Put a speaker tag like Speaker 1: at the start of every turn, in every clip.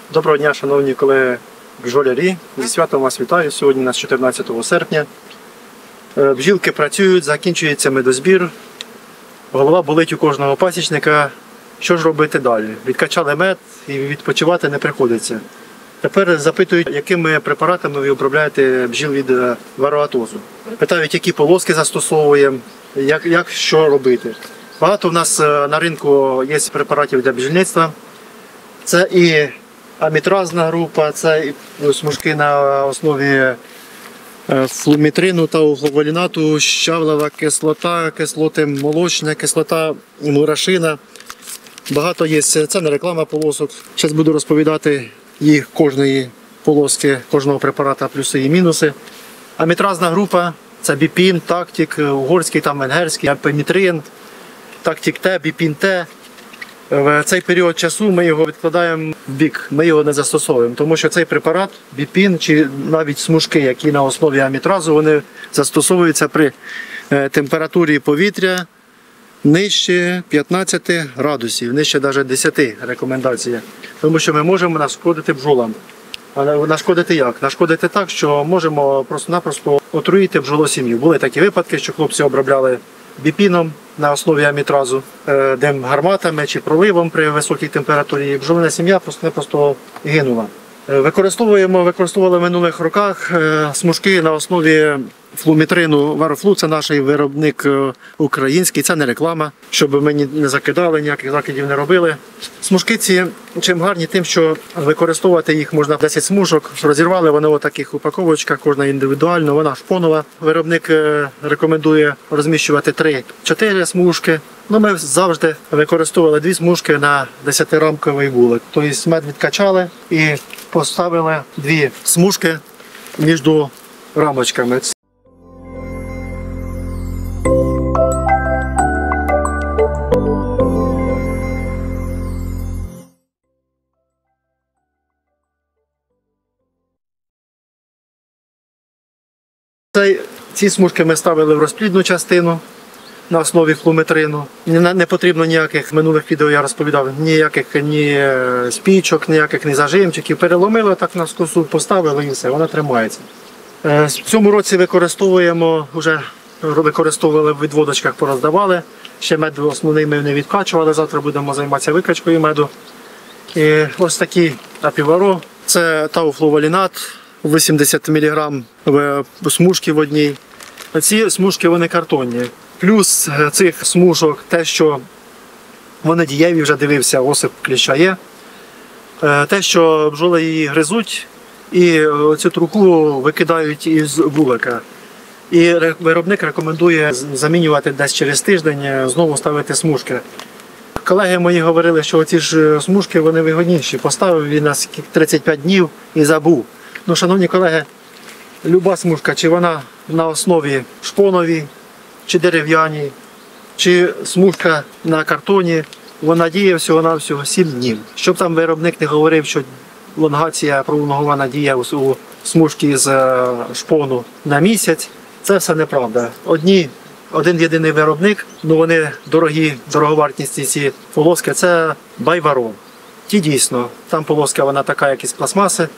Speaker 1: Доброго дня, шановні колеги бджолярі. Зі святом вас вітаю. Сьогодні у нас 14 серпня. Бджілки працюють, закінчується медозбір. Голова болить у кожного пасічника. Що ж робити далі? Відкачали мед і відпочивати не приходиться. Тепер запитують, якими препаратами ви обробляєте бджіл від вароатозу. Питають, які полоски застосовуємо, як що робити. Багато в нас на ринку є препаратів для бджільництва. Це і амітразна група, це і смужки на основі флумітрину та угловолінату, щавлева кислота, кислоти молочна, кислота мурашина. Багато є, це не реклама полосок. Зараз буду розповідати їх кожної полоски, кожного препарата, плюси і мінуси. Амітразна група – це біпін, тактик, угорський та венгерський, апемітрин, тактик Т, біпін Т. В цей період часу ми його відкладаємо в бік, ми його не застосовуємо, тому що цей препарат, біпін чи навіть смужки, які на основі амітразу, вони застосовуються при температурі повітря нижче 15 градусів, нижче навіть 10 рекомендація. Тому що ми можемо нашкодити бджолам. А нашкодити як? Нашкодити так, що можемо просто-напросто отруїти бджолосім'ю. Були такі випадки, що хлопці обробляли біпіном на основі амітразу, гарматами чи проливом при високій температурі. Бджолина сім'я просто гинула. Використовували в минулих роках смужки на основі флумітрину Варофлу. Це наш виробник український, це не реклама, щоб ми не закидали, ніяких закидів не робили. Смужки ці чим гарні, тим, що використовувати їх можна 10 смужок. Розірвали вони у таких упаковочках, кожна індивідуально, вона шпонова. Виробник рекомендує розміщувати 3-4 смужки. Ми завжди використовували 2 смужки на 10-рамковий вулик. Тобто мед відкачали і поставили 2 смужки між рамочками. Ці смужки ми ставили в розплідну частину на основі флумітрину. Не потрібно ніяких, в минулих відео я розповідав, ніяких ні спічок, ніяких ні зажимчиків. Переломили так на скосу, поставили і все, вона тримається. В цьому році використовували в відводочках, пороздавали. Ще мед основний ми не відкачували, завтра будемо займатися викачкою меду. І ось такі апіваро, це тауфлуволінат, 80 мг в смужці в одній. Ці смужки вони картонні. Плюс цих смужок те, що вони дієві, вже дивився, осип кліща є. Те, що бджоли її гризуть і цю труху викидають із вулика. І виробник рекомендує замінювати десь через тиждень, знову ставити смужки. Колеги мої говорили, що ці ж смужки вони вигодніші. Поставив він на 35 днів і забув. Шановні колеги, люба смужка, чи вона на основі шпоновій, чи дерев'яній, чи смужка на картоні, вона діє всього-навсього 7 днів. Щоб там виробник не говорив, що лонгація пролонгована діє у смужки з шпону на місяць, це все неправда. Один єдиний виробник, вони дороговартісні ці полоски, це Байваро. Ті дійсно, там полоска вона така, як із пластмаси.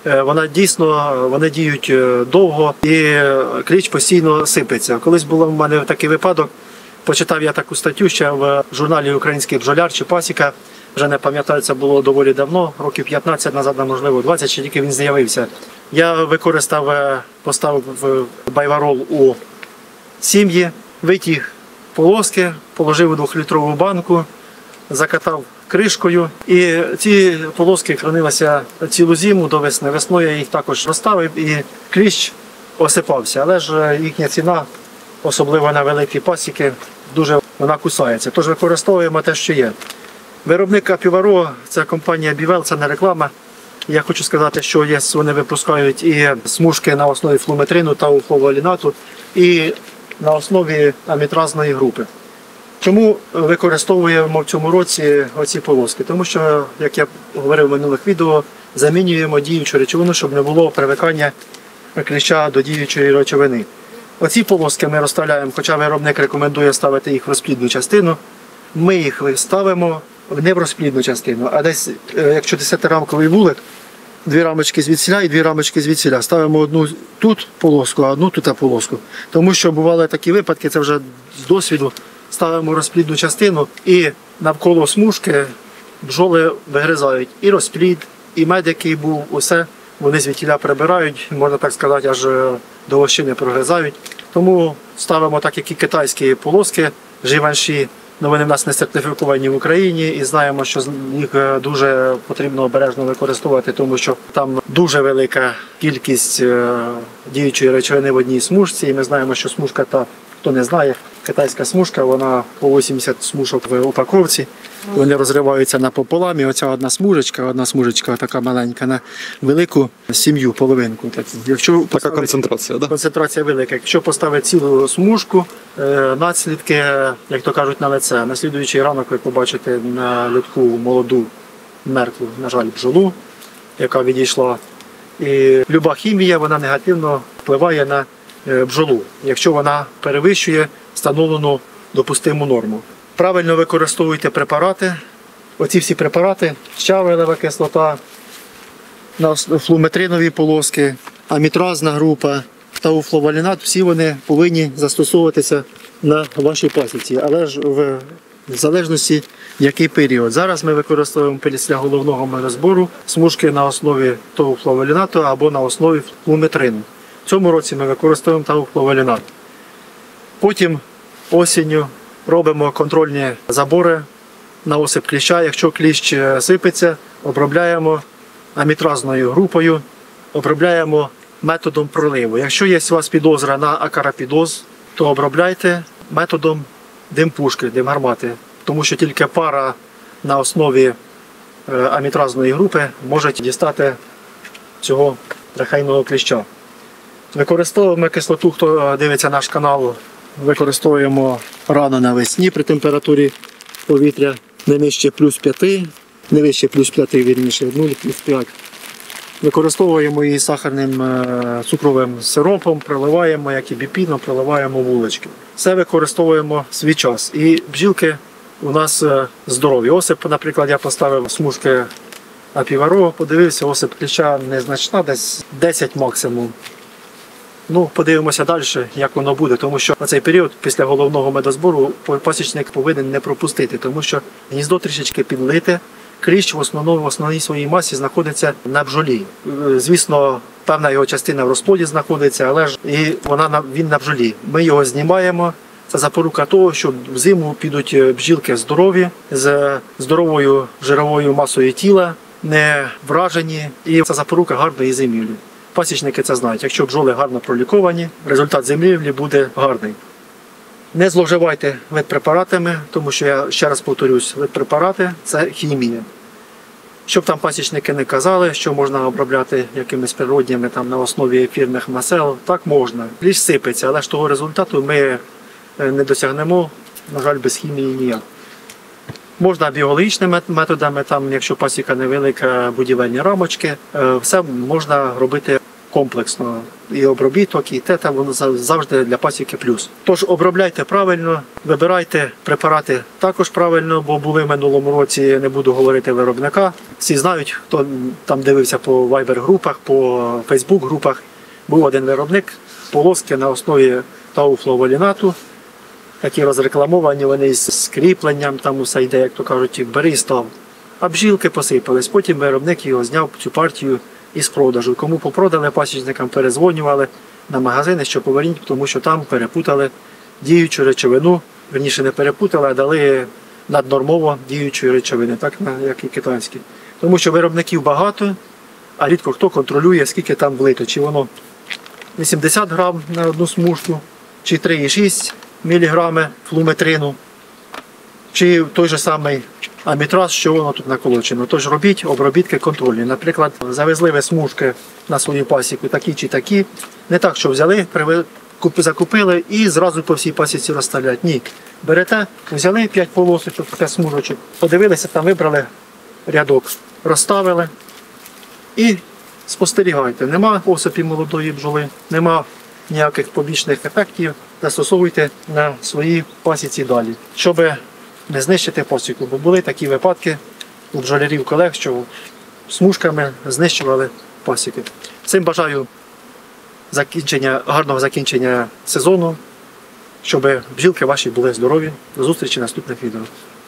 Speaker 1: Вони діють довго і кліщ постійно сипеться. Колись був у мене такий випадок, почитав я таку статтю ще в журналі «Український бджоляр» чи «Пасіка», вже не пам'ятаю, це було доволі давно, років 15 назад, можливо 20, ще тільки він з'явився. Я поставив байварол у сім'ї, витяг полоски, положив у 2-літрову банку, закатав кришкою. І ці полоски хранилися цілу зиму до весни. Весною я їх також розставив і кліщ осипався. Але ж їхня ціна, особливо на великі пасіки, дуже вона кусається. Тож використовуємо те, що є. Виробник апіваро – це компанія Бівел, це не реклама. Я хочу сказати, що вони випускають і смужки на основі флумітрину та уфловолінату, і на основі амітразної групи. Чому використовуємо в цьому році оці полоски? Тому що, як я говорив в минулих відео, замінюємо діючу речовину, щоб не було привикання кліща до діючої речовини. Оці полоски ми розставляємо, хоча виробник рекомендує ставити їх в розплідну частину. Ми їх ставимо, не в розплідну частину, а десь, якщо 10-рамковий вулик, 2 рамочки звідсіля і 2 рамочки звідсіля. Ставимо одну тут полоску, а одну тут полоску. Тому що бували такі випадки, це вже з досвіду, ставимо розплідну частину і навколо смужки бджоли вигризають і розплід, і мед, який був, усе вони звідтіля прибирають, можна так сказати, аж до лощини прогризають. Тому ставимо так, як і китайські полоски, Givenchy, але вони в нас не сертифіковані в Україні і знаємо, що їх дуже потрібно обережно використовувати, тому що там дуже велика кількість діючої речовини в одній смужці. І ми знаємо, що смужка, та, хто не знає, китайська смужка, вона по 80 смужок в упаковці. Вони розриваються напополам, і оця одна смужечка така маленька, на велику сім'ю, половинку. Якщо
Speaker 2: Така концентрація, да?
Speaker 1: Концентрація велика. Якщо поставити цілу смужку, наслідки, як то кажуть, на лице. На слідуючий ранок ви побачите на льотку молоду, мертву, на жаль, бджолу, яка відійшла. І люба хімія, вона негативно впливає на бджолу, якщо вона перевищує встановлену допустиму норму. Правильно використовуйте препарати. Оці всі препарати, щавелева кислота, флуметринові полоски, амітразна група, тауфловалінат, всі вони повинні застосовуватися на вашій пасіці, але ж в залежності, який період. Зараз ми використовуємо після головного медозбору смужки на основі тауфловалінату або на основі флуметрину. В цьому році ми використовуємо тауфловалінат. Потім осінню робимо контрольні забори на осип кліща. Якщо кліщ сипеться, обробляємо амітразною групою, обробляємо методом проливу. Якщо є у вас підозра на акарапідоз, то обробляйте методом дим-пушки, дим-гармати. Тому що тільки пара на основі амітразної групи може дістати цього трахейного кліща. Використовуємо кислоту, хто дивиться наш канал, використовуємо рано навесні при температурі повітря не нижче плюс 5, не вище плюс 5, вірніше, 0 плюс 5. Використовуємо її сахарним цукровим сиропом, проливаємо, як і біпіно, проливаємо вулички. Все використовуємо в свій час. І бджілки у нас здорові. Осип, наприклад, я поставив смужки апіваро, подивився, осип кліща незначна, десь 10 максимум. Ну, подивимося далі, як воно буде, тому що на цей період після головного медозбору пасічник повинен не пропустити, тому що гніздо трішечки підлите, кліщ в основній своїй масі знаходиться на бджолі. Звісно, певна його частина в розплоді знаходиться, але ж і він на бджолі. Ми його знімаємо. Це запорука того, що взиму підуть бджілки здорові, з здоровою жировою масою тіла, не вражені, і це запорука гарної зимівлі. Пасічники це знають. Якщо бджоли гарно проліковані, результат зимівлі буде гарний. Не зловживайте ветпрепаратами, тому що, я ще раз повторюсь, ветпрепарати – це хімія. Щоб там пасічники не казали, що можна обробляти якимись природніми там, на основі ефірних масел, так можна. Кліщ сипеться, але ж того результату ми не досягнемо, на жаль, без хімії ніяк. Можна біологічними методами, там, якщо пасіка невелика, будівельні рамочки, все можна робити комплексно. І обробіток, і те, воно завжди для пасіки плюс. Тож обробляйте правильно, вибирайте препарати також правильно, бо були в минулому році, не буду говорити виробника. Всі знають, хто там дивився по Viber-групах, по Facebook-групах. Був один виробник, полоски на основі тауфловалінату. Такі розрекламовані, вони з кріпленням, там усе йде, як то кажуть, бери і став. А бджілки посипались. Потім виробник його зняв цю партію із продажу. Кому попродали, пасічникам перезвонювали на магазини, що поверніть, тому що там перепутали діючу речовину. Верніше не перепутали, а дали наднормово діючої речовини, так як і китайські. Тому що виробників багато, а рідко хто контролює, скільки там влито. Чи воно 80 грам на одну смужку, чи 3,6 міліграми флуметрину, чи той же самий амітраз, що воно тут наколочено. Тож робіть обробітки контрольні. Наприклад, завезли ви смужки на свою пасіку такі чи такі. Не так, що взяли, закупили і зразу по всій пасіці розставлять. Ні. Берете, взяли 5 полосочок, 5 смужочок, подивилися, там вибрали рядок, розставили і спостерігайте. Нема осипі молодої бджоли, нема ніяких побічних ефектів, застосовуйте на своїй пасіці далі. Щоб не знищити пасіку. Бо були такі випадки у бджолярів колег, що смужками знищували пасіки. Цим бажаю гарного закінчення сезону, щоб бджілки ваші були здорові. До зустрічі в наступних відео.